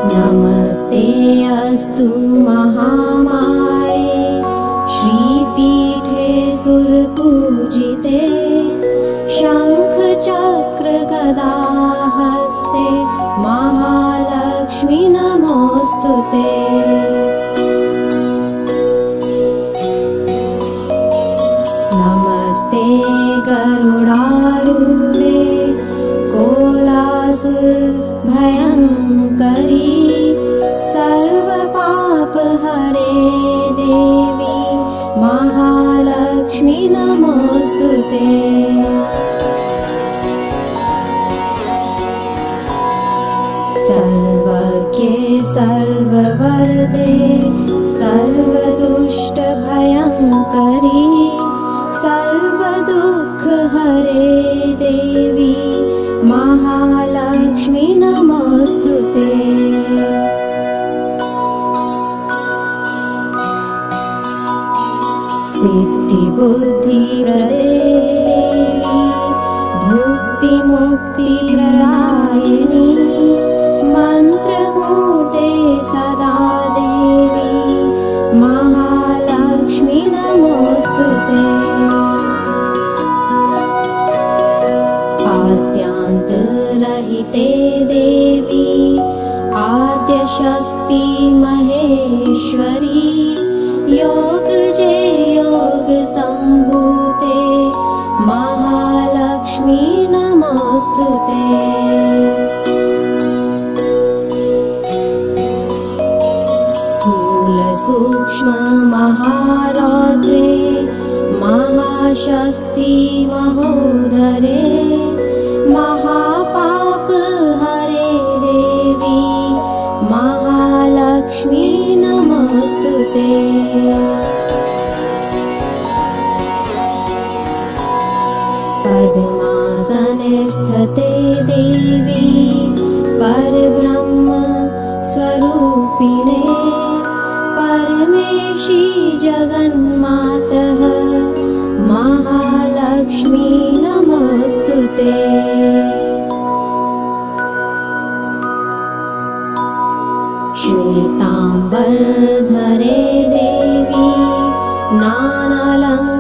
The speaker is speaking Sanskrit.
नमस्ते अस्तु महामाये श्रीपीठे सुरपूजिते शङ्खचक्रगदाहस्ते महालक्ष्मी नमोऽस्तुते। नमस्ते गरुडारूढे कोलासुरभयङ्करी सर्वपापहरे देवी महालक्ष्मी नमोऽस्तुते। सर्वज्ञे सर्ववरदे सर्वदुष्टभयङ्करी सर्वदुःखहरे देवी महालक्ष्मी नमोऽस्तुते। सिद्धिबुद्धिप्रदे देवी भुक्तिमुक्तिप्रदायिनी मन्त्रमूर्ते सदा देवी महालक्ष्मी नमोऽस्तुते। आद्यान्तरहिते देवी आद्यशक्ति महेश्वरी योगजे योगसम्भूते महालक्ष्मी नमोऽस्तुते। स्थूलसूक्ष्म महारौद्रे महाशक्ति महोदरे महापापहरे देवी महालक्ष्मी नमोऽस्तुते। पद्मासने स्थिते देवी परब्रह्म स्वरूपिणे परमेशी जगन्मातः महालक्ष्मी नमोऽस्तुते। श्वेताम्बरधरे देवी नानालङ्कारे